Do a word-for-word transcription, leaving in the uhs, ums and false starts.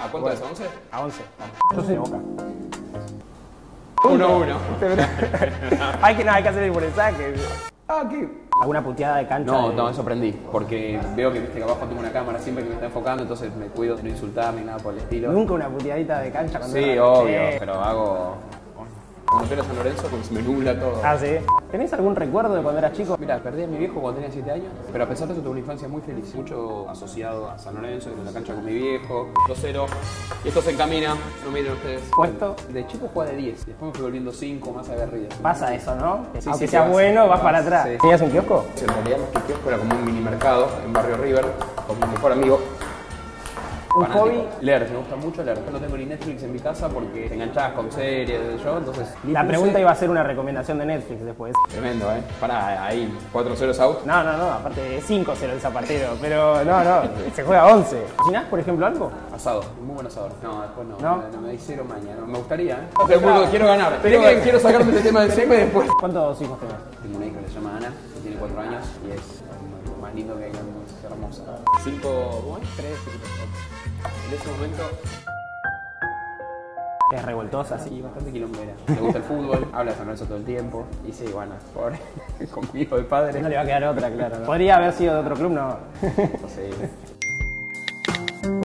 ¿A cuánto Bueno, es? ¿A once? A once. Yo soy de Boca. uno uno. hay, que, no, hay que hacer el por el saque. Ah, ¿qué? ¿Alguna puteada de cancha? No, de... no, me sorprendí, porque veo que, viste, que abajo tengo una cámara siempre que me está enfocando, entonces me cuido de no insultar ni nada por el estilo. Nunca una puteadita de cancha cuando Sí, era- obvio, Sí. pero hago... Cuando fui a San Lorenzo, porque se me nubla todo. Ah, ¿sí? ¿Tenés algún recuerdo de cuando eras chico? Mira, perdí a mi viejo cuando tenía siete años, pero a pesar de eso tuve una infancia muy feliz. Mucho asociado a San Lorenzo, en la cancha con mi viejo, dos cero. Y esto se encamina, no miren ustedes. ¿Puesto? De chico jugaba de diez, después me fui volviendo cinco, más aguerrido. Pasa eso, ¿no? Sí, Aunque sí, sea vas- bueno, vas vas- para atrás. sí. ¿Tenías un kiosco? En realidad más que kiosco era como un mini mercado en Barrio River, con mi mejor amigo. ¿Un Fanático. hobby? Leer, me gusta mucho leer. Yo no tengo ni Netflix en mi casa porque te enganchás con series, yo, entonces... La pregunta iba a ser una recomendación de Netflix después. Tremendo, ¿eh? Pará, ahí, cuatro ceros out. No, no, no, aparte cinco cero el zapatero, pero no, no, se juega once. ¿Cocinás, por ejemplo, algo? Asado, muy buen asador. No, después no, ¿No? Me, no me di cero mañana. No, me gustaría, ¿eh? No, Te juro, claro. quiero ganar. Tenés Quiero, que- quiero sacarme este tema de encima y después... ¿Cuántos hijos tenés? Tengo una hija que se llama Ana, que tiene cuatro años y es lo más lindo que hay, es hermosa. Cinco, ¿cómo es? Tres, en ese momento... Es revoltosa, Sí, sí. bastante quilombera. Le gusta el fútbol, habla de San Lorenzo todo el tiempo. Y sí, bueno, pobre, con mi hijo de padre. No le va a quedar otra, claro. ¿No? Podría haber sido de otro club, no. Sí.